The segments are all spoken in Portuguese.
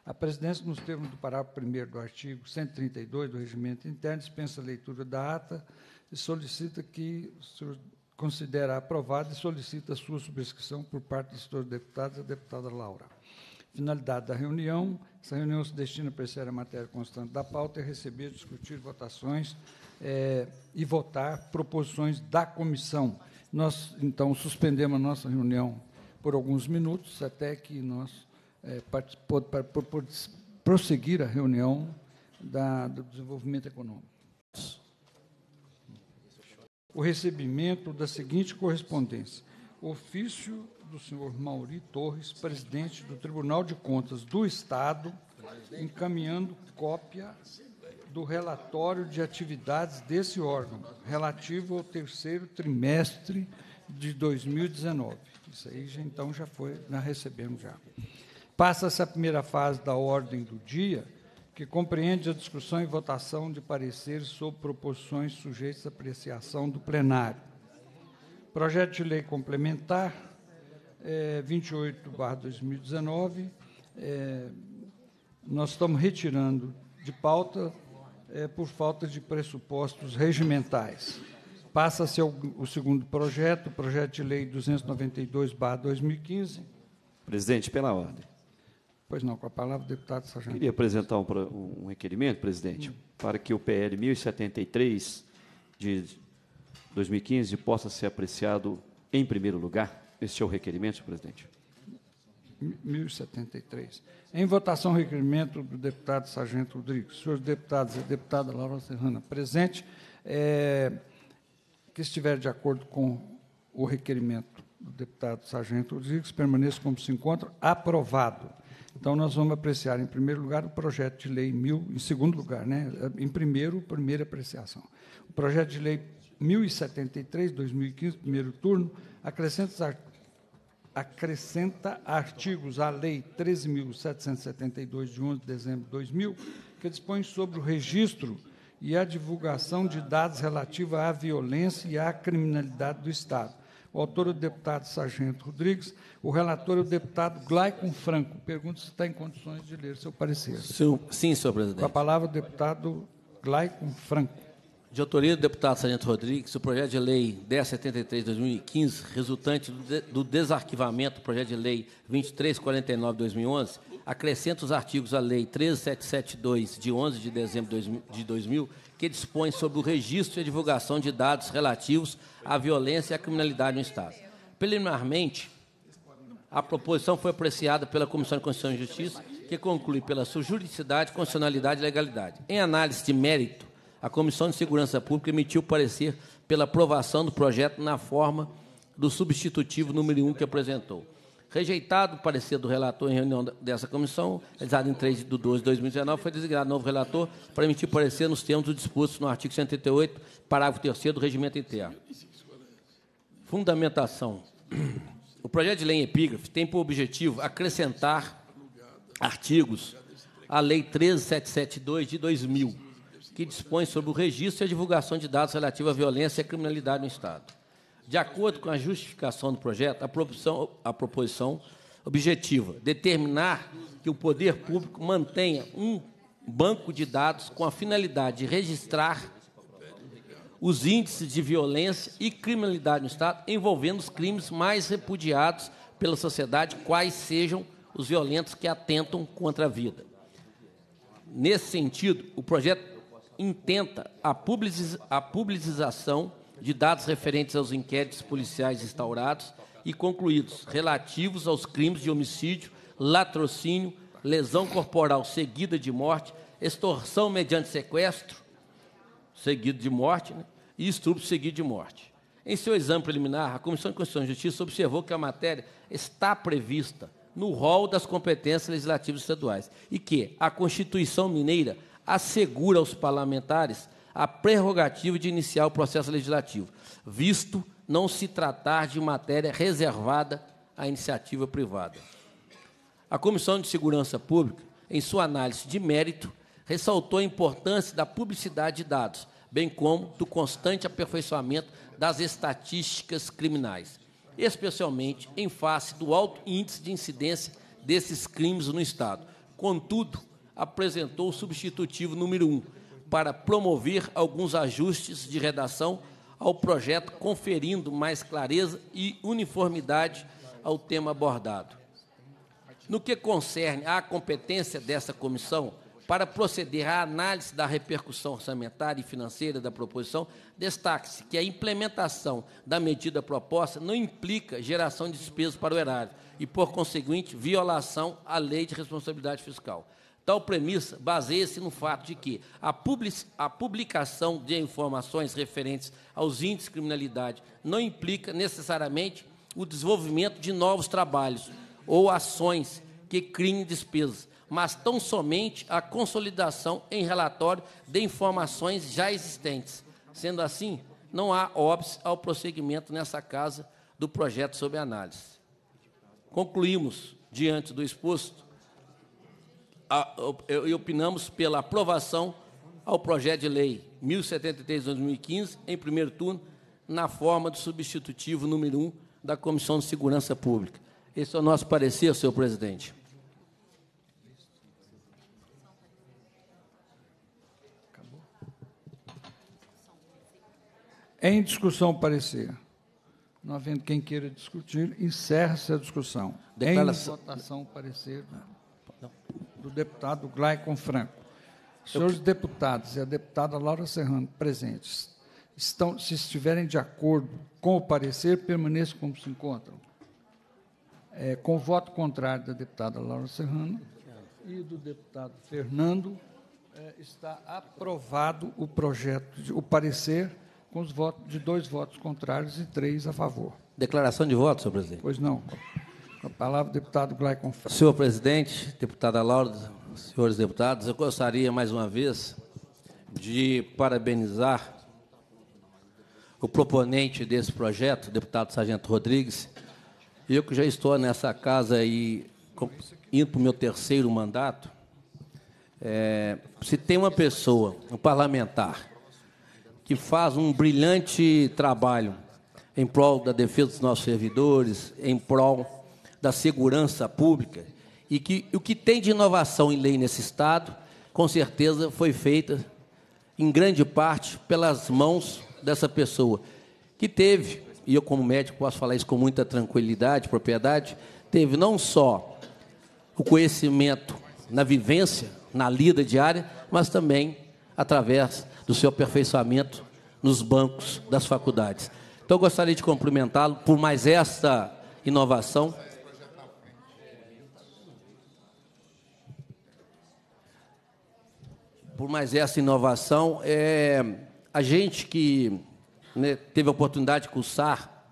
A presidência, nos termos do parágrafo 1º do artigo 132 do Regimento Interno, dispensa a leitura da ata e solicita que o senhor considere aprovada e solicita a sua subscrição por parte dos senhores deputados e da deputada Laura. Finalidade da reunião: essa reunião se destina a apreciar a matéria constante da pauta e receber, discutir votações e votar proposições da comissão. Nós, então, suspendemos a nossa reunião por alguns minutos, até que nós prosseguir a reunião do desenvolvimento econômico. O recebimento da seguinte correspondência: ofício do senhor Mauri Torres, presidente do Tribunal de Contas do Estado, encaminhando cópia do relatório de atividades desse órgão, relativo ao terceiro trimestre de 2019. Isso aí, então, já recebemos já. Passa-se a primeira fase da ordem do dia, que compreende a discussão e votação de pareceres sobre proposições sujeitas à apreciação do plenário. Projeto de lei complementar 28/2019, nós estamos retirando de pauta por falta de pressupostos regimentais. Passa-se o segundo projeto, o projeto de lei 292/2015. Presidente, pela ordem. Pois não, com a palavra o deputado Sargento. Queria apresentar um requerimento, presidente, para que o PL 1073 de 2015 possa ser apreciado em primeiro lugar. Este é o requerimento, senhor presidente. 1073. Em votação, o requerimento do deputado Sargento Rodrigues. Senhores deputados e deputada Laura Serrana, presente, que estiver de acordo com o requerimento do deputado Sargento Rodrigues, permaneça como se encontra, aprovado. Então, nós vamos apreciar, em primeiro lugar, o projeto de lei em segundo lugar, né? Primeira apreciação. O projeto de lei 1073, 2015, primeiro turno, acrescenta artigos à Lei 13.772, de 11 de dezembro de 2000, que dispõe sobre o registro e a divulgação de dados relativos à violência e à criminalidade do Estado. O autor é o deputado Sargento Rodrigues, o relator é o deputado Glaicon Franco. Pergunto se está em condições de ler seu parecer. Sim, senhor presidente. Com a palavra, o deputado Glaicon Franco. De autoria do deputado Sargento Rodrigues, o projeto de lei 1073 de 2015, resultante do desarquivamento do projeto de lei 2349 de 2011, acrescenta os artigos à lei 13772, de 11 de dezembro de 2000, que dispõe sobre o registro e a divulgação de dados relativos à violência e à criminalidade no Estado. Preliminarmente, a proposição foi apreciada pela Comissão de Constituição e Justiça, que conclui pela sua juridicidade, constitucionalidade e legalidade. Em análise de mérito, a Comissão de Segurança Pública emitiu parecer pela aprovação do projeto na forma do substitutivo número 1 que apresentou. Rejeitado o parecer do relator em reunião dessa comissão, realizada em 3 de 12 de 2019, foi designado novo relator para emitir parecer nos termos do disposto no artigo 188, parágrafo 3º do Regimento Interno. Fundamentação. O projeto de lei em epígrafe tem por objetivo acrescentar artigos à Lei 13772 de 2000, que dispõe sobre o registro e a divulgação de dados relativos à violência e à criminalidade no Estado. De acordo com a justificação do projeto, a proposição objetiva determinar que o poder público mantenha um banco de dados com a finalidade de registrar os índices de violência e criminalidade no Estado, envolvendo os crimes mais repudiados pela sociedade, quais sejam os violentos que atentam contra a vida. Nesse sentido, o projeto intenta a publicização de dados referentes aos inquéritos policiais instaurados e concluídos, relativos aos crimes de homicídio, latrocínio, lesão corporal seguida de morte, extorsão mediante sequestro, seguido de morte, né, e estupro seguido de morte. Em seu exame preliminar, a Comissão de Constituição e Justiça observou que a matéria está prevista no rol das competências legislativas estaduais e que a Constituição Mineira assegura aos parlamentares a prerrogativa de iniciar o processo legislativo, visto não se tratar de matéria reservada à iniciativa privada. A Comissão de Segurança Pública, em sua análise de mérito, ressaltou a importância da publicidade de dados, bem como do constante aperfeiçoamento das estatísticas criminais, especialmente em face do alto índice de incidência desses crimes no Estado, Contudo, apresentou o substitutivo número 1 para promover alguns ajustes de redação ao projeto, conferindo mais clareza e uniformidade ao tema abordado. No que concerne à competência dessa comissão para proceder à análise da repercussão orçamentária e financeira da proposição, destaque-se que a implementação da medida proposta não implica geração de despesas para o erário e, por conseguinte, violação à Lei de Responsabilidade Fiscal. Tal premissa baseia-se no fato de que a publicação de informações referentes aos índices de criminalidade não implica necessariamente o desenvolvimento de novos trabalhos ou ações que criem despesas, mas tão somente a consolidação em relatório de informações já existentes. Sendo assim, não há óbice ao prosseguimento nessa casa do projeto sob análise. Concluímos, diante do exposto, e opinamos pela aprovação ao projeto de lei 1073/2015, em primeiro turno, na forma do substitutivo número 1 da Comissão de Segurança Pública. Esse é o nosso parecer, senhor presidente. Em discussão o parecer. Não havendo quem queira discutir, encerra-se a discussão. Declaração. Em votação o parecer do deputado Glaicon Franco. Senhores deputados e a deputada Laura Serrano presentes, se estiverem de acordo com o parecer, permaneçam como se encontram. Com o voto contrário da deputada Laura Serrano e do deputado Fernando, está aprovado o projeto, o parecer, com os votos de 2 votos contrários e 3 a favor. Declaração de voto, senhor presidente. Pois não. Com a palavra, o deputado Glaicon Franco. Senhor presidente, deputada Laura, senhores deputados, eu gostaria, mais uma vez, de parabenizar o proponente desse projeto, o deputado Sargento Rodrigues. Eu que já estou nessa casa aí, indo para o meu 3º mandato, se tem uma pessoa, um parlamentar, que faz um brilhante trabalho em prol da defesa dos nossos servidores, em prol da segurança pública, e que o que tem de inovação em lei nesse Estado, com certeza foi feita, em grande parte, pelas mãos dessa pessoa, que teve, e eu como médico posso falar isso com muita tranquilidade, propriedade, teve não só o conhecimento na vivência, na lida diária, mas também através do seu aperfeiçoamento nos bancos das faculdades. Então, eu gostaria de cumprimentá-lo por mais esta inovação. A gente que teve a oportunidade de cursar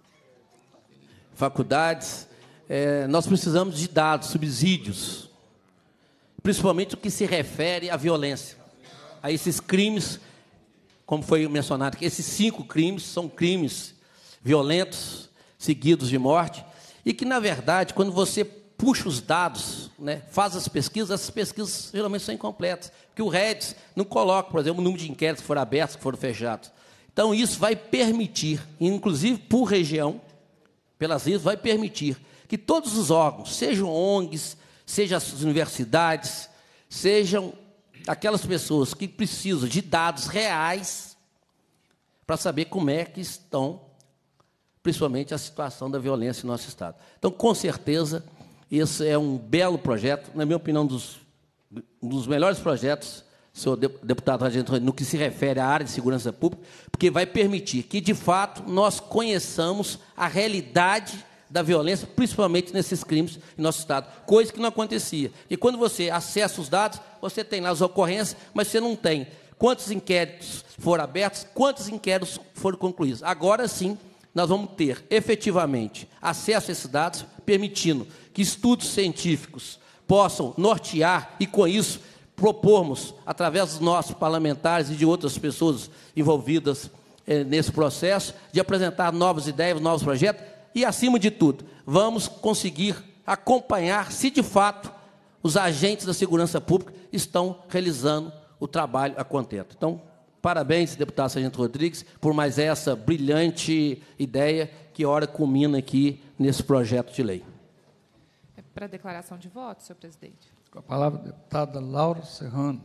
faculdades, nós precisamos de dados, subsídios, principalmente o que se refere à violência, a esses crimes, como foi mencionado, que esses 5 crimes são crimes violentos, seguidos de morte, e que, na verdade, quando você puxa os dados, faz as pesquisas, essas pesquisas geralmente são incompletas, porque o REDS não coloca, por exemplo, o número de inquéritos que foram abertos, que foram fechados. Então, isso vai permitir, inclusive por região, pelas leis, vai permitir que todos os órgãos, sejam ONGs, sejam as universidades, sejam aquelas pessoas que precisam de dados reais para saber como é que estão, principalmente, a situação da violência no nosso Estado. Então, com certeza, esse é um belo projeto, na minha opinião, um dos melhores projetos, senhor deputado Sargento, no que se refere à área de segurança pública, porque vai permitir que, de fato, nós conheçamos a realidade da violência, principalmente nesses crimes em nosso Estado, coisa que não acontecia. E quando você acessa os dados, você tem lá as ocorrências, mas você não tem quantos inquéritos foram abertos, quantos inquéritos foram concluídos. Agora sim, nós vamos ter, efetivamente, acesso a esses dados, permitindo que estudos científicos possam nortear e, com isso, propormos, através dos nossos parlamentares e de outras pessoas envolvidas nesse processo, de apresentar novas ideias, novos projetos, e, acima de tudo, vamos conseguir acompanhar se, de fato, os agentes da segurança pública estão realizando o trabalho a contento. Então, parabéns, deputado Sargento Rodrigues, por mais essa brilhante ideia que, ora, culmina aqui nesse projeto de lei. Para declaração de voto, senhor presidente. Com a palavra, a deputada Laura Serrano.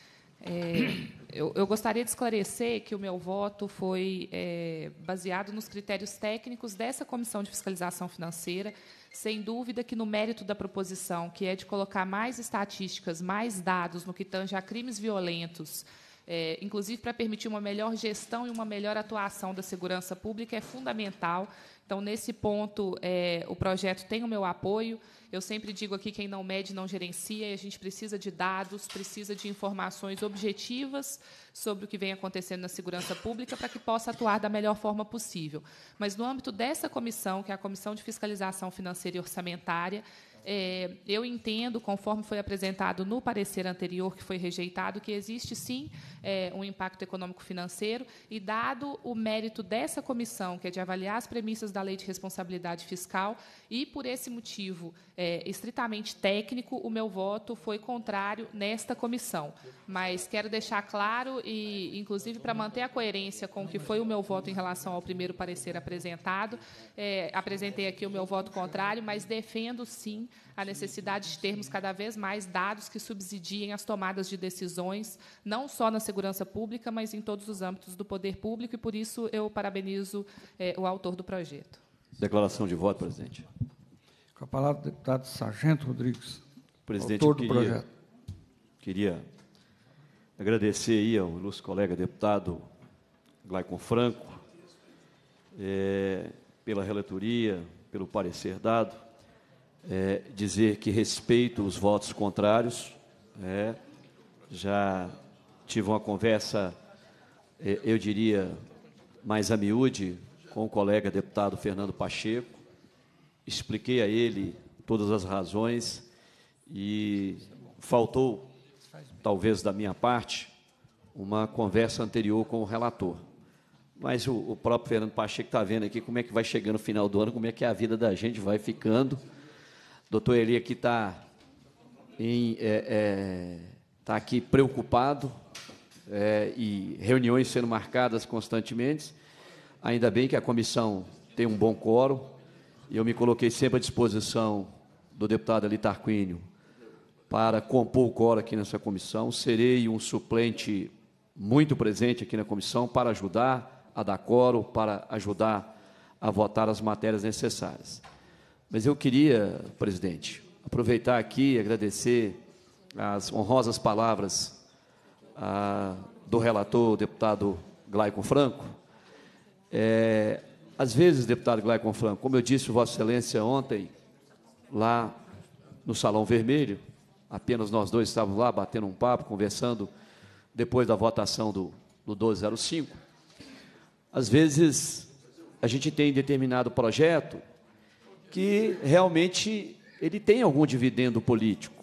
Eu gostaria de esclarecer que o meu voto foi baseado nos critérios técnicos dessa Comissão de Fiscalização Financeira, sem dúvida que, no mérito da proposição, que é de colocar mais estatísticas, mais dados no que tange a crimes violentos, inclusive para permitir uma melhor gestão e uma melhor atuação da segurança pública, é fundamental. Então, nesse ponto, o projeto tem o meu apoio. Eu sempre digo aqui, quem não mede não gerencia, e a gente precisa de dados, precisa de informações objetivas sobre o que vem acontecendo na segurança pública para que possa atuar da melhor forma possível. Mas, no âmbito dessa comissão, que é a Comissão de Fiscalização Financeira e Orçamentária, eu entendo, conforme foi apresentado no parecer anterior, que foi rejeitado, que existe, sim, um impacto econômico-financeiro, e, dado o mérito dessa comissão, que é de avaliar as premissas da Lei de Responsabilidade Fiscal, e, por esse motivo estritamente técnico, o meu voto foi contrário nesta comissão. Mas quero deixar claro, e, inclusive, para manter a coerência com o que foi o meu voto em relação ao primeiro parecer apresentado, apresentei aqui o meu voto contrário, mas defendo, sim, a necessidade de termos cada vez mais dados que subsidiem as tomadas de decisões, não só na segurança pública, mas em todos os âmbitos do poder público, e, por isso, eu parabenizo o autor do projeto. Declaração de voto, presidente. Com a palavra, o deputado Sargento Rodrigues, presidente, autor do projeto. Queria agradecer aí ao ilustre colega deputado Glaicon Franco pela relatoria, pelo parecer dado, dizer que respeito os votos contrários. Já tive uma conversa, eu diria, mais a miúde, com o colega deputado Fernando Pacheco, expliquei a ele todas as razões e faltou, talvez da minha parte, uma conversa anterior com o relator. Mas o próprio Fernando Pacheco está vendo aqui como é que vai chegando o final do ano, como é que a vida da gente vai ficando. Doutor Eli aqui está aqui preocupado, e reuniões sendo marcadas constantemente. Ainda bem que a comissão tem um bom quórum, e eu me coloquei sempre à disposição do deputado Eli Tarquínio para compor o quórum aqui nessa comissão. Serei um suplente muito presente aqui na comissão para ajudar a dar quórum, para ajudar a votar as matérias necessárias. Mas eu queria, presidente, aproveitar aqui e agradecer as honrosas palavras do relator, o deputado Glaicon Franco. Às vezes, deputado Glaicon Franco, como eu disse, Vossa Excelência, ontem, lá no Salão Vermelho, apenas nós dois estávamos lá, batendo um papo, conversando, depois da votação do 1205, às vezes a gente tem determinado projeto que realmente ele tem algum dividendo político,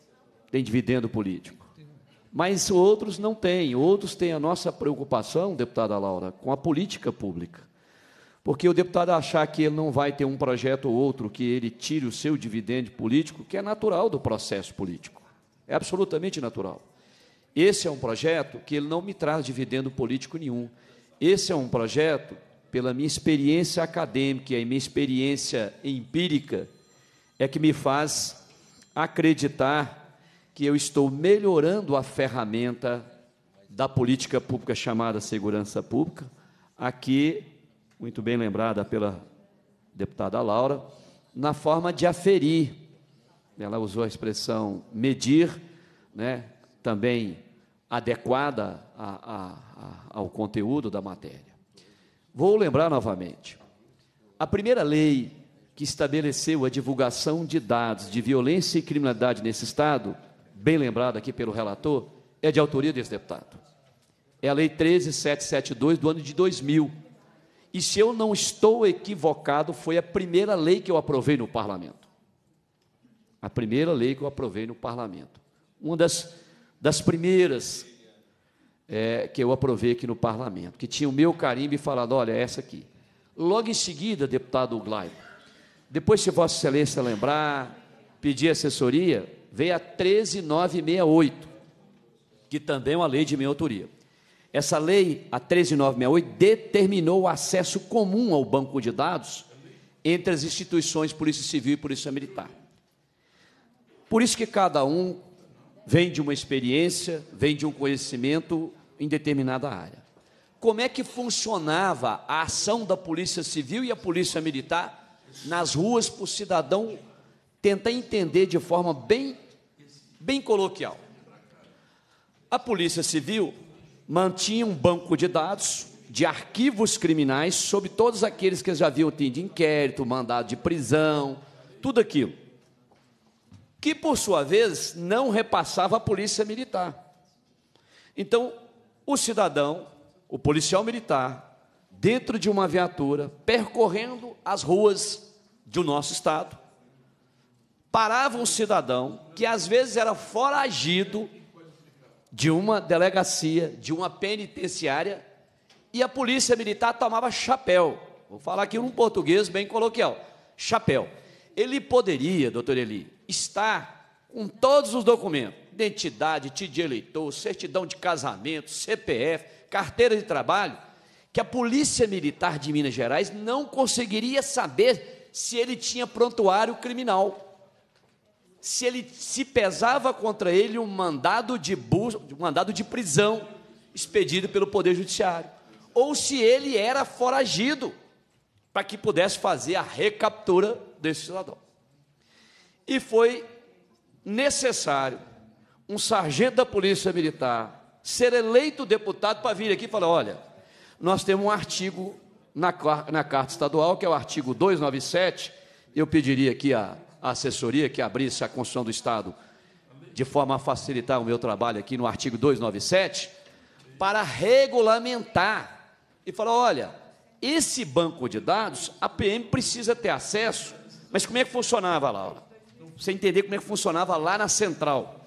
mas outros não têm, outros têm a nossa preocupação, deputada Laura, com a política pública, porque o deputado achar que ele não vai ter um projeto ou outro que ele tire o seu dividendo político, que é natural do processo político, é absolutamente natural. Esse é um projeto que ele não me traz dividendo político nenhum. Esse é um projeto, pela minha experiência acadêmica e minha experiência empírica, é que me faz acreditar que eu estou melhorando a ferramenta da política pública chamada segurança pública, aqui, muito bem lembrada pela deputada Laura, na forma de aferir. Ela usou a expressão medir, também adequada ao conteúdo da matéria. Vou lembrar novamente, a primeira lei que estabeleceu a divulgação de dados de violência e criminalidade nesse Estado, bem lembrada aqui pelo relator, é de autoria desse deputado. É a Lei 13.772 do ano de 2000. E, se eu não estou equivocado, foi a primeira lei que eu aprovei no Parlamento. A primeira lei que eu aprovei no Parlamento. Uma das primeiras que eu aprovei aqui no Parlamento, que tinha o meu carimbo e falado, olha, essa aqui. Logo em seguida, deputado Glaicon, depois, se Vossa Excelência lembrar, pedir assessoria, veio a 13.968, que também é uma lei de minha autoria. Essa lei, a 13.968, determinou o acesso comum ao banco de dados entre as instituições Polícia Civil e Polícia Militar. Por isso que cada um vem de uma experiência, vem de um conhecimento em determinada área. Como é que funcionava a ação da Polícia Civil e a Polícia Militar nas ruas para o cidadão tentar entender de forma bem coloquial? A Polícia Civil mantinha um banco de dados de arquivos criminais sobre todos aqueles que já haviam tido inquérito, mandado de prisão, tudo aquilo, que, por sua vez, não repassava à Polícia Militar. Então, o cidadão, o policial militar, dentro de uma viatura, percorrendo as ruas do nosso estado, parava um cidadão que, às vezes, era foragido de uma delegacia, de uma penitenciária, e a Polícia Militar tomava chapéu. Vou falar aqui num português bem coloquial. Chapéu. Ele poderia, doutor Eli, estar com todos os documentos, identidade, título de eleitor, certidão de casamento, CPF, carteira de trabalho, que a Polícia Militar de Minas Gerais não conseguiria saber se ele tinha prontuário criminal, se pesava contra ele um mandado de prisão expedido pelo Poder Judiciário, ou se ele era foragido, para que pudesse fazer a recaptura desse cidadão. E foi necessário um sargento da Polícia Militar ser eleito deputado para vir aqui e falar: olha, nós temos um artigo na Carta Estadual, que é o artigo 297, eu pediria aqui a assessoria que abrisse a Constituição do Estado de forma a facilitar o meu trabalho aqui no artigo 297, para regulamentar e falar: olha, esse banco de dados, a PM precisa ter acesso. Mas como é que funcionava, Laura? Você entender como é que funcionava lá na central.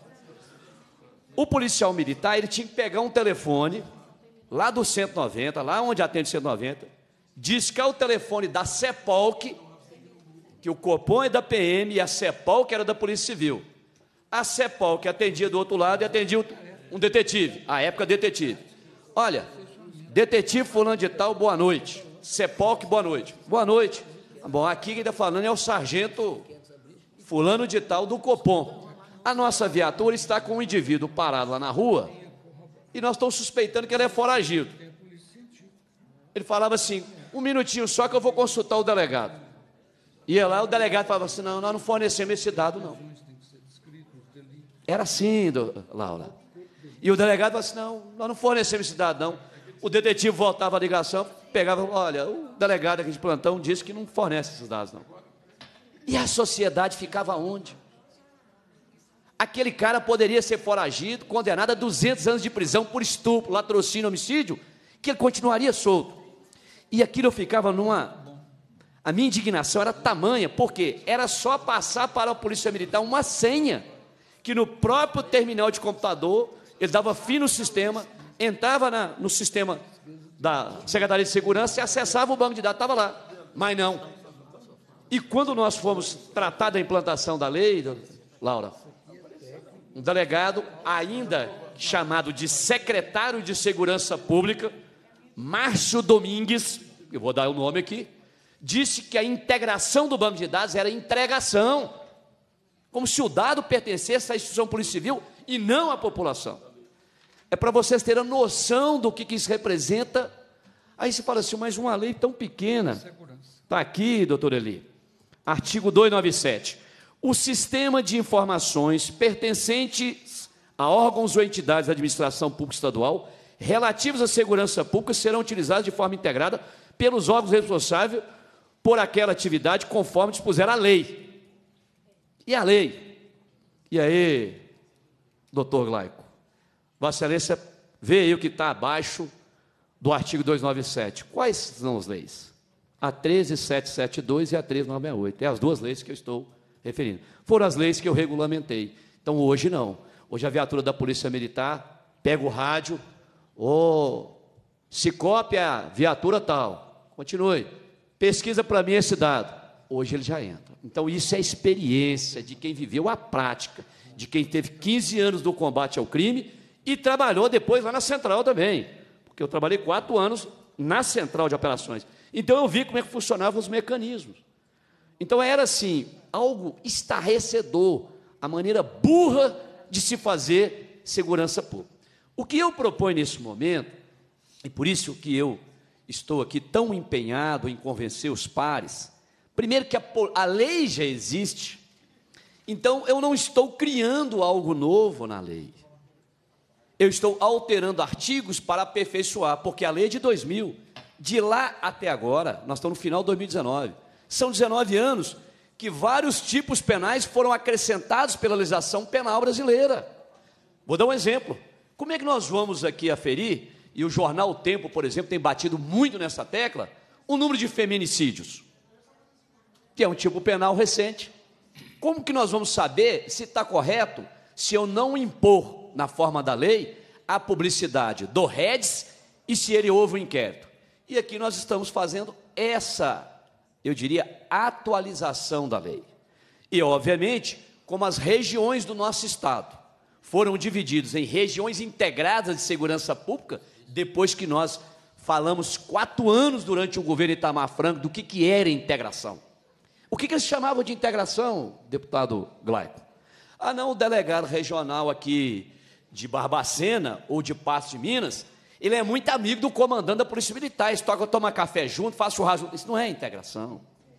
O policial militar, ele tinha que pegar um telefone, lá do 190, lá onde atende o 190, discar o telefone da CEPOLC, que o Copom é da PM e a CEPOLC era da Polícia Civil. A CEPOLC atendia do outro lado e atendia um detetive, à época detetive. Olha, detetive fulano de tal, boa noite. CEPOLC, boa noite. Boa noite. Bom, aqui quem está falando é o sargento fulano de tal do Copom. A nossa viatura está com um indivíduo parado lá na rua e nós estamos suspeitando que ele é foragido. Ele falava assim: um minutinho só que eu vou consultar o delegado. Ia lá, o delegado falava assim: não, nós não fornecemos esse dado, não. Era assim, Laura. E o delegado falava assim: não, nós não fornecemos esse dado, não. O detetive voltava a ligação, pegava: olha, o delegado aqui de plantão disse que não fornece esses dados, não. E a sociedade ficava onde? Aquele cara poderia ser foragido, condenado a 200 anos de prisão por estupro, latrocínio, homicídio, que ele continuaria solto. E aquilo eu ficava A minha indignação era tamanha, porque era só passar para a Polícia Militar uma senha, que no próprio terminal de computador, ele dava fim no sistema, entrava no sistema da Secretaria de Segurança e acessava o banco de dados, estava lá. Mas não. E quando nós fomos tratar da implantação da lei, Laura, um delegado, ainda chamado de secretário de Segurança Pública, Márcio Domingues, eu vou dar o nome aqui, disse que a integração do banco de dados era entregação, como se o dado pertencesse à instituição Polícia Civil e não à população. É para vocês terem noção do que isso representa. Aí você fala assim: mas uma lei tão pequena. Está aqui, doutor Eli, artigo 297. O sistema de informações pertencentes a órgãos ou entidades da administração pública estadual relativos à segurança pública serão utilizados de forma integrada pelos órgãos responsáveis por aquela atividade, conforme dispuser a lei. E a lei? E aí, doutor Glaico? Vossa Excelência vê aí o que está abaixo do artigo 297. Quais são as leis? A 13772 e a 13968. É as duas leis que eu estou referindo. Foram as leis que eu regulamentei. Então, hoje não. Hoje a viatura da Polícia Militar pega o rádio, se copia a viatura tal, continue, pesquisa para mim esse dado. Hoje ele já entra. Então, isso é experiência de quem viveu a prática, de quem teve 15 anos do combate ao crime e trabalhou depois lá na Central também, porque eu trabalhei 4 anos na Central de Operações. Então, eu vi como é que funcionavam os mecanismos. Então, era assim, algo estarrecedor, a maneira burra de se fazer segurança pública. O que eu proponho nesse momento, e por isso que eu estou aqui tão empenhado em convencer os pares, primeiro que a lei já existe, então eu não estou criando algo novo na lei. Eu estou alterando artigos para aperfeiçoar, porque a lei é de 2000, de lá até agora, nós estamos no final de 2019, são 19 anos que vários tipos penais foram acrescentados pela legislação penal brasileira. Vou dar um exemplo. Como é que nós vamos aqui aferir, e o jornal O Tempo, por exemplo, tem batido muito nessa tecla, o número de feminicídios, que é um tipo penal recente. Como que nós vamos saber se está correto se eu não impor, na forma da lei, a publicidade do REDS e se ele houve um inquérito? E aqui nós estamos fazendo essa, eu diria, atualização da lei. E, obviamente, como as regiões do nosso Estado foram divididas em regiões integradas de segurança pública, depois que nós falamos 4 anos durante o governo Itamar Franco do que era integração. O que eles chamavam de integração, deputado Glaico? Ah, não, o delegado regional aqui de Barbacena ou de Patos de Minas, ele é muito amigo do comandante da Polícia Militar, eles tocam tomar café junto, faz churrasco junto. Isso não é integração.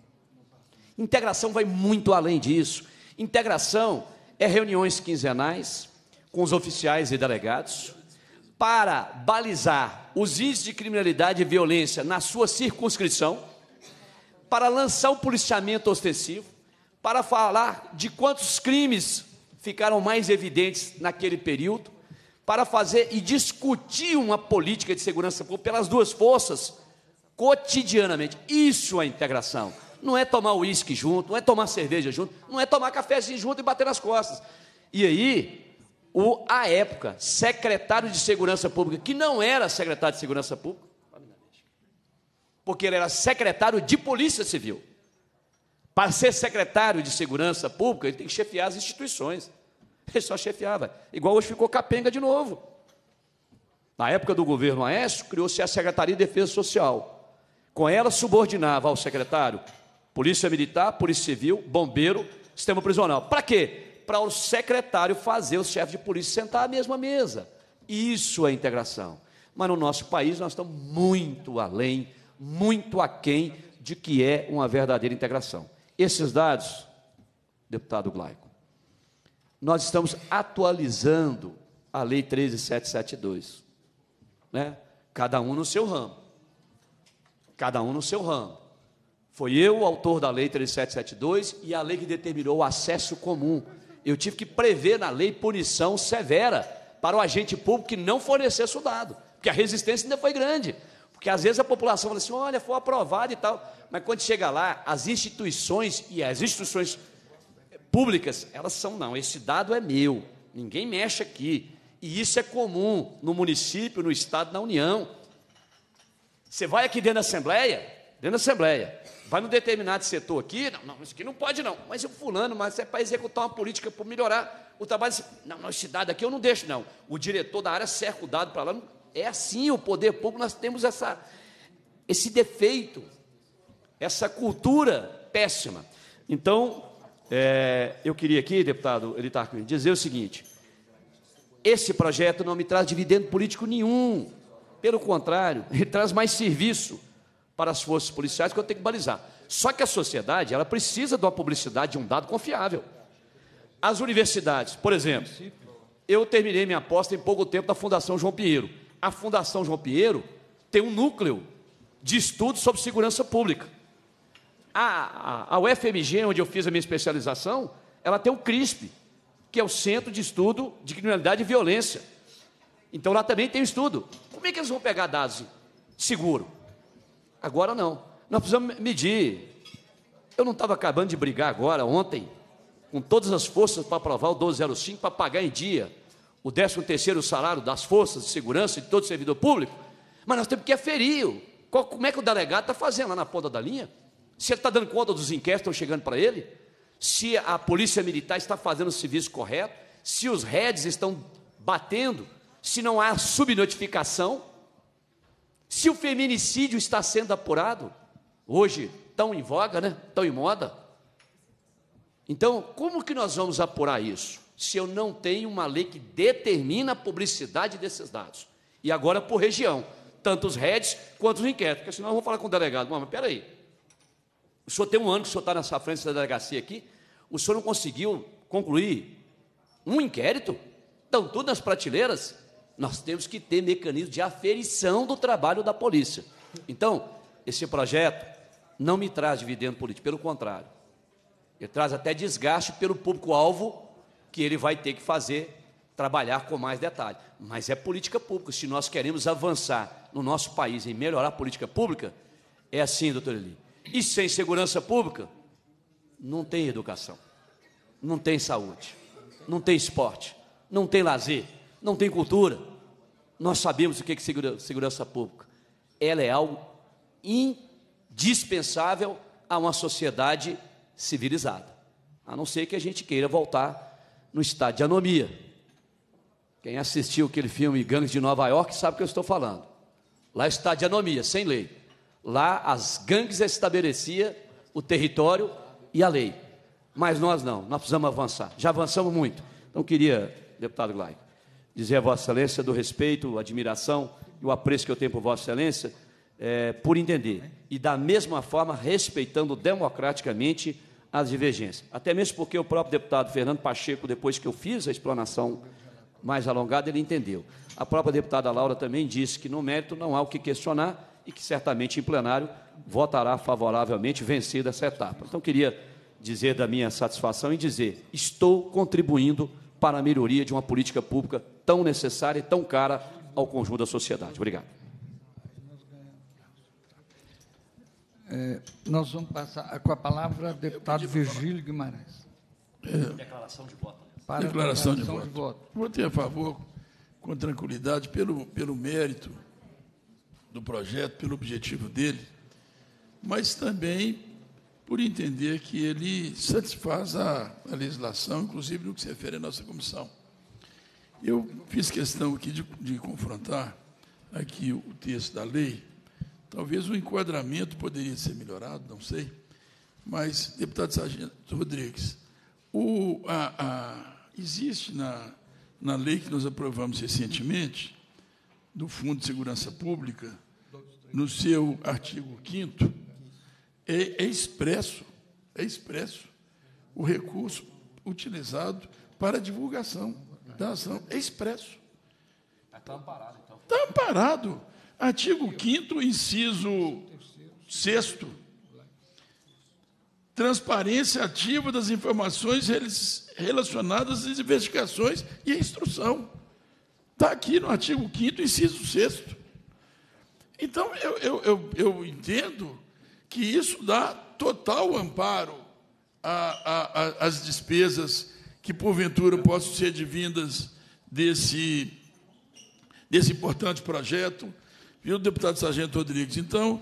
Integração vai muito além disso. Integração é reuniões quinzenais com os oficiais e delegados para balizar os índices de criminalidade e violência na sua circunscrição, para lançar o policiamento ostensivo, para falar de quantos crimes ficaram mais evidentes naquele período, para fazer e discutir uma política de segurança pública pelas duas forças, cotidianamente. Isso é integração. Não é tomar uísque junto, não é tomar cerveja junto, não é tomar cafezinho junto e bater nas costas. E aí, à época, secretário de Segurança Pública, que não era secretário de Segurança Pública, porque ele era secretário de Polícia Civil. Para ser secretário de Segurança Pública, ele tem que chefiar as instituições. Ele só chefiava. Igual hoje ficou capenga de novo. Na época do governo Aécio, criou-se a Secretaria de Defesa Social. Com ela, subordinava ao secretário Polícia Militar, Polícia Civil, Bombeiro, Sistema Prisional. Para quê? Para o secretário fazer os chefes de polícia sentar à mesma mesa. Isso é integração. Mas no nosso país, nós estamos muito além, muito aquém de que é uma verdadeira integração. Esses dados, deputado Glaico, nós estamos atualizando a Lei 13.772, né? Cada um no seu ramo. Cada um no seu ramo. Foi eu o autor da Lei 13.772 e a lei que determinou o acesso comum. Eu tive que prever na lei punição severa para o agente público que não fornecesse o dado, porque a resistência ainda foi grande. Porque às vezes a população fala assim, olha, foi aprovado e tal, mas quando chega lá, as instituições públicas, elas são, não, esse dado é meu, ninguém mexe aqui. E isso é comum no município, no Estado, na União. Você vai aqui dentro da Assembleia, vai num determinado setor aqui, não, isso aqui não pode não, mas o fulano, mas é para executar uma política para melhorar o trabalho, não, esse dado aqui eu não deixo não, o diretor da área cerca o dado para lá, é assim o poder público, nós temos esse defeito, essa cultura péssima. Então, eu queria aqui, deputado Elitarco, dizer o seguinte, esse projeto não me traz dividendo político nenhum, pelo contrário, ele traz mais serviço para as forças policiais que eu tenho que balizar. Só que a sociedade, ela precisa de uma publicidade, de um dado confiável. As universidades, por exemplo, eu terminei minha aposta em pouco tempo da Fundação João Pinheiro. A Fundação João Pinheiro tem um núcleo de estudos sobre segurança pública. A UFMG, onde eu fiz a minha especialização, ela tem o CRISP, que é o Centro de Estudo de Criminalidade e Violência. Então, lá também tem estudo. Como é que eles vão pegar dados seguro? Agora não. Nós precisamos medir. Eu não estava acabando de brigar agora, ontem, com todas as forças para aprovar o 1205, para pagar em dia o 13º salário das forças de segurança de todo servidor público, mas nós temos que aferir como é que o delegado está fazendo lá na ponta da linha, se ele está dando conta dos inquéritos que estão chegando para ele, se a polícia militar está fazendo o serviço correto, se os REDs estão batendo, se não há subnotificação, se o feminicídio está sendo apurado, hoje tão em voga, né? Tão em moda. Então, como que nós vamos apurar isso, se eu não tenho uma lei que determina a publicidade desses dados? E agora por região, tanto os REDs quanto os inquéritos, porque senão eu vou falar com o delegado. Mas espera aí, o senhor tem um ano que o senhor está nessa frente da delegacia aqui, o senhor não conseguiu concluir um inquérito? Estão tudo nas prateleiras? Nós temos que ter mecanismo de aferição do trabalho da polícia. Então, esse projeto não me traz dividendo político, pelo contrário. Ele traz até desgaste pelo público-alvo que ele vai ter que fazer, trabalhar com mais detalhe. Mas é política pública. Se nós queremos avançar no nosso país em melhorar a política pública, é assim, doutor Eli. E sem segurança pública, não tem educação, não tem saúde, não tem esporte, não tem lazer, não tem cultura. Nós sabemos o que é segurança pública. Ela é algo indispensável a uma sociedade civilizada, a não ser que a gente queira voltar no estado de anomia. Quem assistiu aquele filme Gangues de Nova York sabe o que eu estou falando. Lá está de anomia, sem lei. Lá as gangues estabeleciam o território e a lei. Mas nós não, nós precisamos avançar. Já avançamos muito. Então, queria, deputado Glaico, dizer a Vossa Excelência do respeito, admiração e o apreço que eu tenho por Vossa Excelência, por entender. E, da mesma forma, respeitando democraticamente as divergências. Até mesmo porque o próprio deputado Fernando Pacheco, depois que eu fiz a explanação mais alongada, ele entendeu. A própria deputada Laura também disse que, no mérito, não há o que questionar e que, certamente, em plenário, votará favoravelmente, vencida essa etapa. Então, queria dizer da minha satisfação e dizer, estou contribuindo para a melhoria de uma política pública tão necessária e tão cara ao conjunto da sociedade. Obrigado. Nós vamos passar com a palavra ao deputado Virgílio Guimarães. Declaração de voto. Para declaração de voto. Votei a favor, com tranquilidade, pelo mérito do projeto, pelo objetivo dele, mas também por entender que ele satisfaz a legislação, inclusive no que se refere à nossa comissão. Eu fiz questão aqui de confrontar aqui o texto da lei. Talvez o enquadramento poderia ser melhorado, não sei, mas, deputado Sargento Rodrigues, existe na lei que nós aprovamos recentemente, do Fundo de Segurança Pública, no seu artigo 5º, é expresso o recurso utilizado para a divulgação da ação. É expresso. Está amparado, então. Está amparado. Artigo 5º, inciso 6º. Transparência ativa das informações relacionadas às investigações e à instrução. Está aqui no artigo 5º, inciso 6º. Então, eu entendo que isso dá total amparo às despesas que, porventura, possam ser advindas desse importante projeto. Viu, deputado Sargento Rodrigues? Então,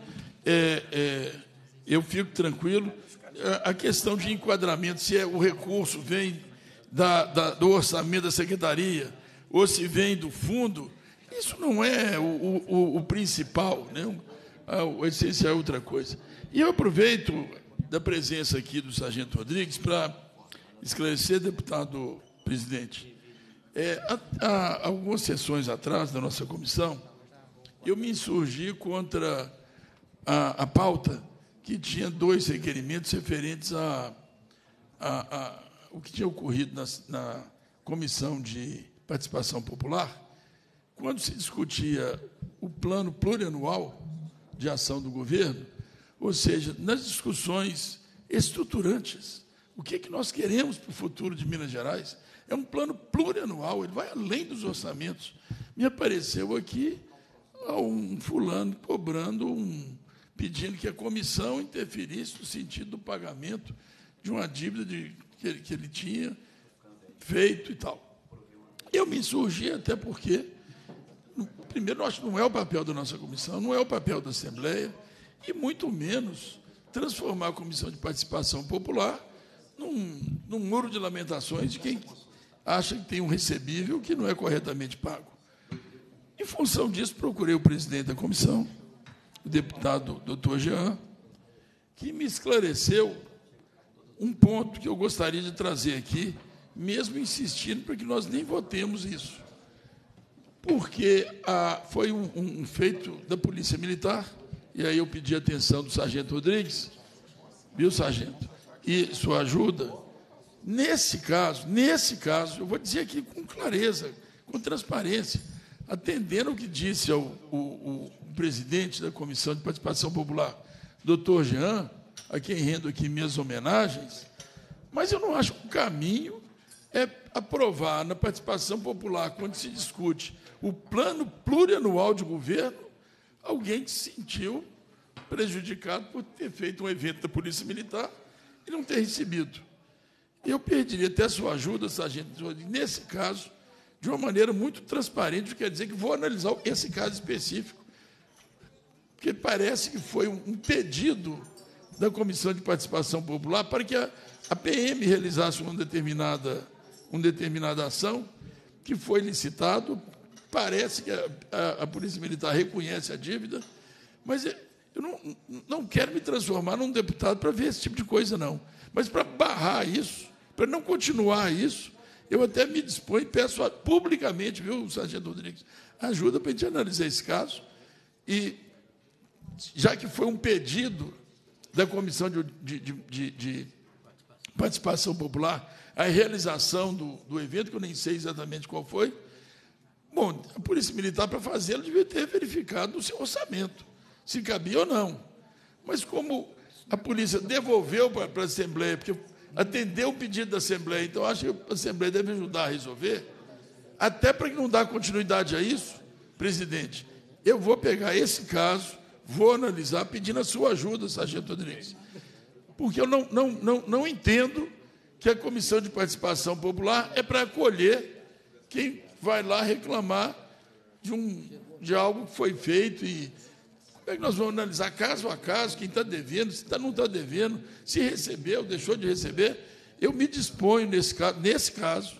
eu fico tranquilo. A questão de enquadramento, se o recurso vem do orçamento da secretaria ou se vem do fundo, isso não é o principal, né? O essencial é outra coisa. E eu aproveito da presença aqui do Sargento Rodrigues para esclarecer, deputado presidente. Há algumas sessões atrás da nossa comissão, eu me insurgi contra a pauta que tinha 2 requerimentos referentes o que tinha ocorrido na Comissão de Participação Popular, quando se discutia o plano plurianual de ação do governo, ou seja, nas discussões estruturantes, o que é que nós queremos para o futuro de Minas Gerais? É um plano plurianual, ele vai além dos orçamentos. Me apareceu aqui um fulano pedindo que a comissão interferisse no sentido do pagamento de uma dívida que ele tinha feito e tal. Eu me insurgi até porque, primeiro, acho que não é o papel da nossa comissão, não é o papel da Assembleia, e muito menos transformar a Comissão de Participação Popular num muro de lamentações de quem acha que tem um recebível que não é corretamente pago. Em função disso, procurei o presidente da comissão, o deputado doutor Jean, que me esclareceu um ponto que eu gostaria de trazer aqui, mesmo insistindo para que nós nem votemos isso, porque foi um feito da Polícia Militar, e aí eu pedi a atenção do sargento Rodrigues, viu, sargento, e sua ajuda. Nesse caso, eu vou dizer aqui com clareza, com transparência, atendendo ao que disse o presidente da Comissão de Participação Popular, doutor Jean, a quem rendo aqui minhas homenagens, mas eu não acho que o caminho é aprovar na participação popular, quando se discute o plano plurianual de governo, alguém que se sentiu prejudicado por ter feito um evento da Polícia Militar e não ter recebido. Eu pediria até a sua ajuda, sargento, nesse caso, de uma maneira muito transparente, quer dizer que vou analisar esse caso específico, porque parece que foi um pedido da Comissão de Participação Popular para que a PM realizasse uma determinada ação, que foi licitado, parece que a Polícia Militar reconhece a dívida, mas eu não quero me transformar num deputado para ver esse tipo de coisa, não. Mas para barrar isso, para não continuar isso, eu até me disponho e peço publicamente, viu, sargento Rodrigues, ajuda para a gente analisar esse caso. E, já que foi um pedido da Comissão de Participação Popular, a realização do evento, que eu nem sei exatamente qual foi, bom, a Polícia Militar, para fazê-lo, devia ter verificado o seu orçamento, se cabia ou não. Mas como a polícia devolveu para a Assembleia, porque atendeu o pedido da Assembleia, então acho que a Assembleia deve ajudar a resolver, até para que não dê continuidade a isso, presidente, eu vou pegar esse caso, vou analisar, pedindo a sua ajuda, sargento Rodrigues, porque eu não entendo que a Comissão de Participação Popular é para acolher quem vai lá reclamar de algo que foi feito. E como é que nós vamos analisar caso a caso, quem está devendo, se não está devendo, se recebeu, deixou de receber? Eu me disponho, nesse caso,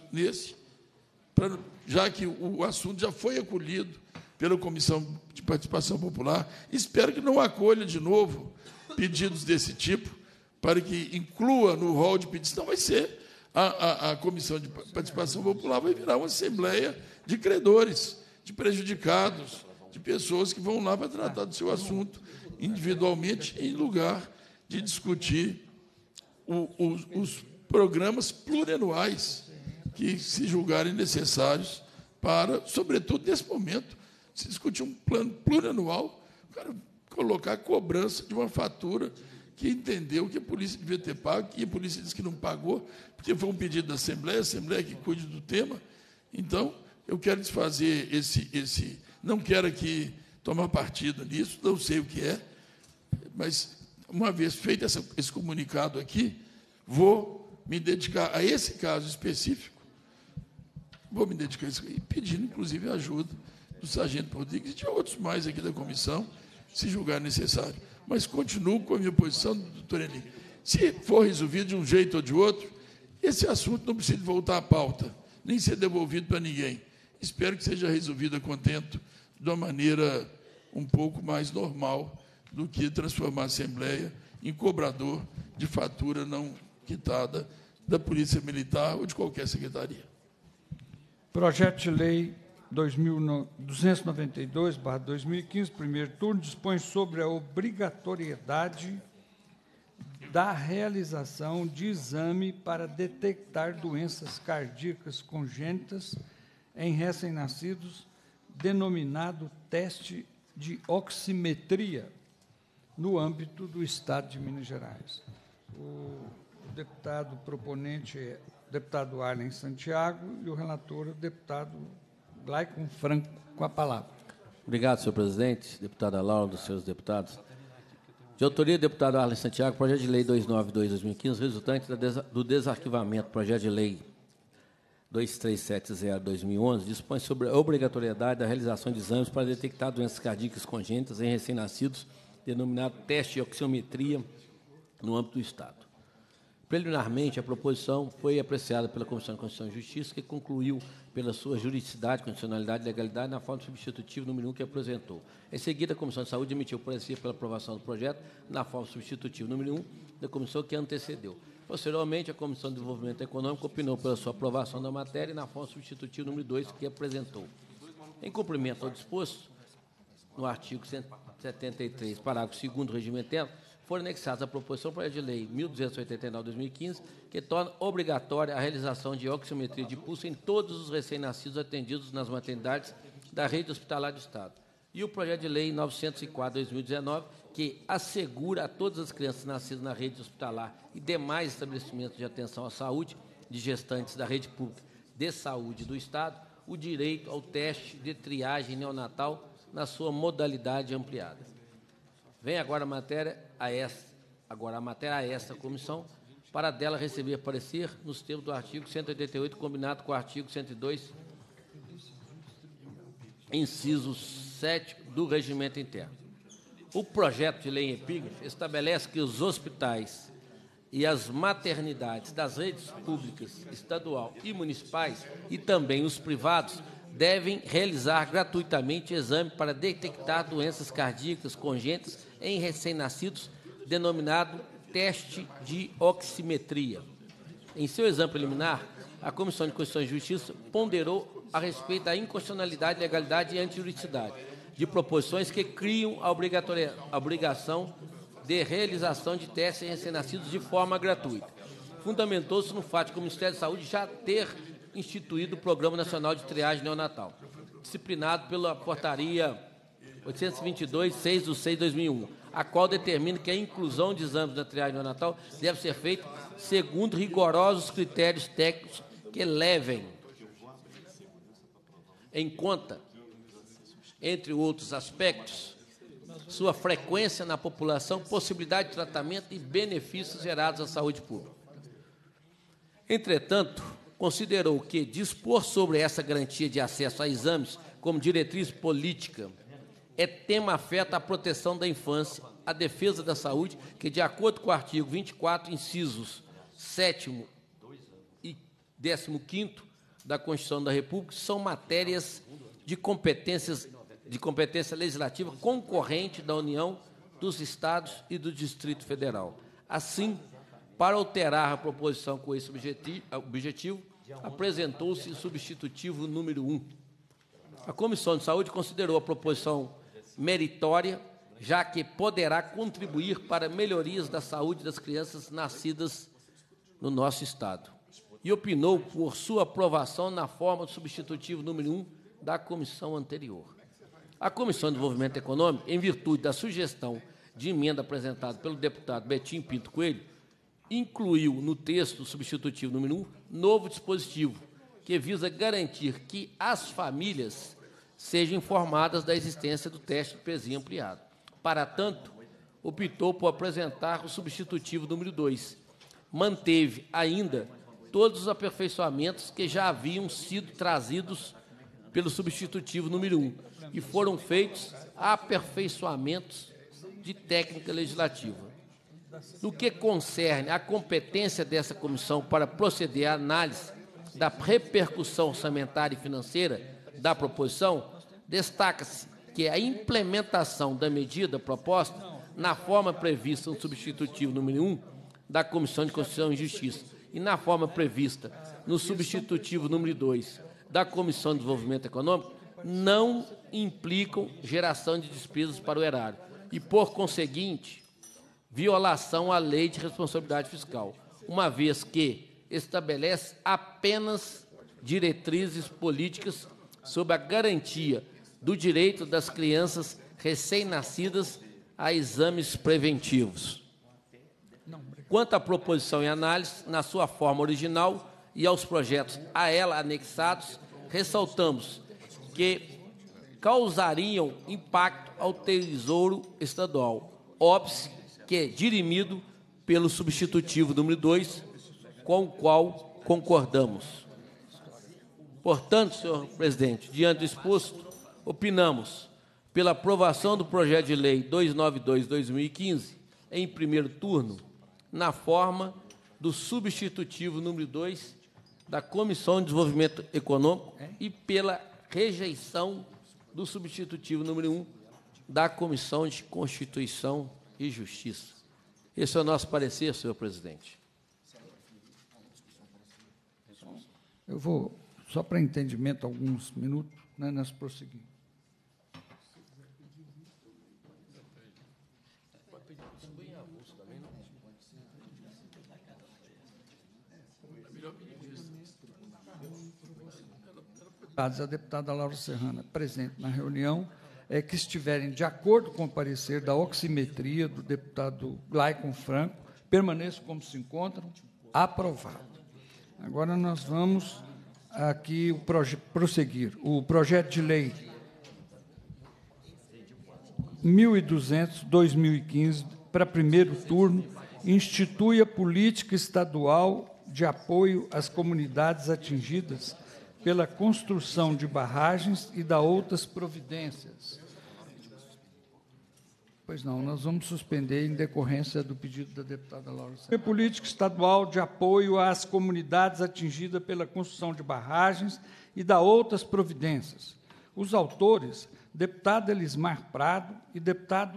já que o assunto já foi acolhido pela Comissão de Participação Popular, espero que não acolha de novo pedidos desse tipo, para que inclua no rol de pedidos. Não vai ser a Comissão de Participação Popular, vai virar uma assembleia de credores, de prejudicados, de pessoas que vão lá para tratar do seu assunto individualmente, em lugar de discutir os programas plurianuais que se julgarem necessários para, sobretudo nesse momento, se discutir um plano plurianual, o cara colocar a cobrança de uma fatura que entendeu que a polícia devia ter pago, e a polícia disse que não pagou, porque foi um pedido da Assembleia, a Assembleia que cuide do tema. Então, eu quero desfazer não quero aqui tomar partido nisso, não sei o que é, mas, uma vez feito esse comunicado aqui, vou me dedicar a esse caso específico, vou me dedicar a isso, pedindo, inclusive, a ajuda do sargento Rodrigues e de outros mais aqui da comissão, se julgar necessário. Mas continuo com a minha posição, doutor Eli. Se for resolvido de um jeito ou de outro, esse assunto não precisa voltar à pauta, nem ser devolvido para ninguém. Espero que seja resolvido a contento, de uma maneira um pouco mais normal do que transformar a Assembleia em cobrador de fatura não quitada da Polícia Militar ou de qualquer secretaria. Projeto de Lei 292/2015, primeiro turno, dispõe sobre a obrigatoriedade da realização de exame para detectar doenças cardíacas congênitas em recém-nascidos, denominado teste de oximetria, no âmbito do Estado de Minas Gerais. O deputado proponente é o deputado Arlen Santiago e o relator é o deputado Glaicon Franco, com a palavra. Obrigado, senhor presidente, deputada Laura, dos seus deputados. De autoria do deputado Arlen Santiago, projeto de lei 292/2015, resultante do desarquivamento, projeto de lei 2370/2011, dispõe sobre a obrigatoriedade da realização de exames para detectar doenças cardíacas congênitas em recém-nascidos, denominado teste de oximetria, no âmbito do Estado. Preliminarmente, a proposição foi apreciada pela Comissão de Constituição e Justiça, que concluiu pela sua juridicidade, constitucionalidade e legalidade na forma substitutiva número 1 que apresentou. Em seguida, a Comissão de Saúde emitiu parecer pela aprovação do projeto na forma substitutiva número 1 da comissão que antecedeu. Posteriormente, a Comissão de Desenvolvimento Econômico opinou pela sua aprovação da matéria na forma substitutiva número 2 que apresentou. Em cumprimento ao disposto no artigo 173, parágrafo 2º do regimento interno, foram anexadas à proposição para a de lei 1289/2015, que torna obrigatória a realização de oximetria de pulso em todos os recém-nascidos atendidos nas maternidades da rede hospitalar do Estado. E o projeto de lei 904/2019, que assegura a todas as crianças nascidas na rede hospitalar e demais estabelecimentos de atenção à saúde de gestantes da rede pública de saúde do Estado o direito ao teste de triagem neonatal na sua modalidade ampliada. Vem agora a matéria a esta comissão, para dela receber parecer nos termos do artigo 188, combinado com o artigo 102, inciso 7 do regimento interno. O projeto de lei em epígrafe estabelece que os hospitais e as maternidades das redes públicas, estadual e municipais, e também os privados, devem realizar gratuitamente exame para detectar doenças cardíacas congênitas em recém-nascidos, denominado teste de oximetria. Em seu exame preliminar, a Comissão de Constituição e Justiça ponderou a respeito da inconstitucionalidade, legalidade e antijuridicidade de proposições que criam a obrigação de realização de testes em recém-nascidos de forma gratuita. Fundamentou-se no fato de que o Ministério da Saúde já ter instituído o Programa Nacional de Triagem Neonatal, disciplinado pela Portaria 822/6/2001, a qual determina que a inclusão de exames na triagem neonatal deve ser feita segundo rigorosos critérios técnicos que levem em conta, entre outros aspectos, sua frequência na população, possibilidade de tratamento e benefícios gerados à saúde pública. Entretanto, considerou que dispor sobre essa garantia de acesso a exames como diretriz política é tema afeta à proteção da infância, à defesa da saúde, que, de acordo com o artigo 24, incisos 7º e 15º da Constituição da República, são matérias de competência legislativa concorrente da União, dos Estados e do Distrito Federal. Assim, para alterar a proposição com esse objetivo, apresentou-se o substitutivo número 1. A Comissão de Saúde considerou a proposição meritória, já que poderá contribuir para melhorias da saúde das crianças nascidas no nosso Estado, e opinou por sua aprovação na forma do substitutivo número 1 da comissão anterior. A Comissão de Desenvolvimento Econômico, em virtude da sugestão de emenda apresentada pelo deputado Betim Pinto Coelho, incluiu no texto substitutivo número 1 novo dispositivo que visa garantir que as famílias sejam informadas da existência do teste de pezinho ampliado. Para tanto, optou por apresentar o substitutivo número 2. Manteve ainda todos os aperfeiçoamentos que já haviam sido trazidos pelo substitutivo número 1 e foram feitos aperfeiçoamentos de técnica legislativa. No que concerne à competência dessa comissão para proceder à análise da repercussão orçamentária e financeira da proposição, destaca-se que a implementação da medida proposta na forma prevista no substitutivo número 1 da Comissão de Constituição e Justiça e na forma prevista no substitutivo número 2 da Comissão de Desenvolvimento Econômico não implicam geração de despesas para o erário e, por conseguinte, violação à Lei de Responsabilidade Fiscal, uma vez que estabelece apenas diretrizes políticas sobre a garantia do direito das crianças recém-nascidas a exames preventivos. Quanto à proposição em análise, na sua forma original e aos projetos a ela anexados, ressaltamos que causariam impacto ao Tesouro Estadual, óbice que é dirimido pelo substitutivo número 2, com o qual concordamos. Portanto, senhor presidente, diante do exposto, opinamos pela aprovação do projeto de lei 292/2015 em primeiro turno, na forma do substitutivo número 2 da Comissão de Desenvolvimento Econômico e pela rejeição do substitutivo número 1 da Comissão de Constituição e Justiça. Esse é o nosso parecer, senhor presidente. Eu vou, só para entendimento, alguns minutos, né, nós prosseguimos. A deputada Laura Serrana, presente na reunião, que estiverem de acordo com o parecer da oximetria do deputado Glaicon Franco, permaneçam como se encontram. Aprovado. Agora nós vamos aqui prosseguir. O projeto de lei 1.200/2015, para primeiro turno, institui a política estadual de apoio às comunidades atingidas pela construção de barragens e da outras providências. Pois não, nós vamos suspender em decorrência do pedido da deputada Laura Serrana. A política estadual de apoio às comunidades atingidas pela construção de barragens e da outras providências. Os autores, deputado Elismar Prado e deputado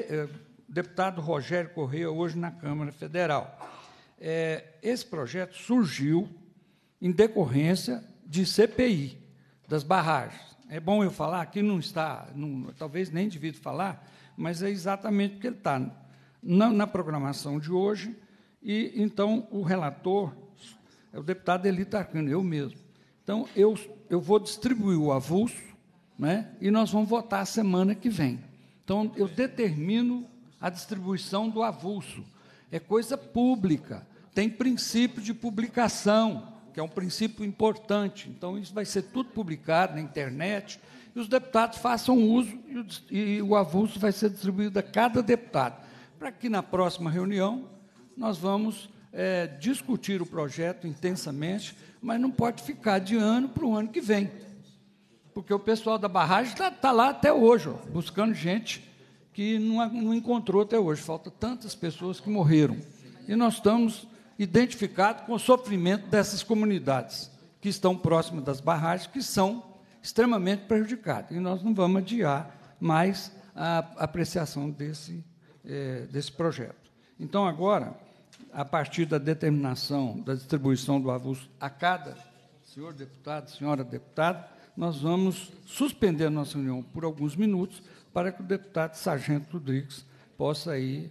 Rogério Correia, hoje na Câmara Federal. Esse projeto surgiu em decorrência de CPI, das barragens. É bom eu falar, aqui não está, talvez nem devia falar, mas é exatamente porque ele está na programação de hoje, e, então, o relator é o deputado Eli Tarquino, eu mesmo. Então, eu vou distribuir o avulso, né, e nós vamos votar a semana que vem. Então, eu determino a distribuição do avulso. É coisa pública, tem princípio de publicação, que é um princípio importante. Então, isso vai ser tudo publicado na internet, e os deputados façam uso, e o avulso vai ser distribuído a cada deputado, para que, na próxima reunião, nós vamos discutir o projeto intensamente, mas não pode ficar de ano para o ano que vem, porque o pessoal da barragem está lá até hoje, ó, buscando gente que não encontrou até hoje. Falta tantas pessoas que morreram. E nós estamos identificados com o sofrimento dessas comunidades que estão próximas das barragens, que são extremamente prejudicadas. E nós não vamos adiar mais a apreciação desse projeto. Então, agora, a partir da determinação da distribuição do avulso a cada senhor deputado, senhora deputada, nós vamos suspender a nossa reunião por alguns minutos para que o deputado Sargento Rodrigues possa aí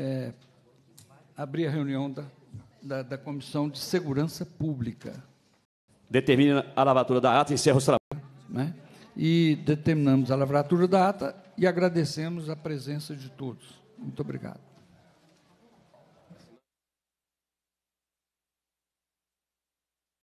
abrir a reunião da Comissão de Segurança Pública. Determina a lavratura da ata e encerra os trabalhos. Né? E determinamos a lavratura da ata e agradecemos a presença de todos. Muito obrigado.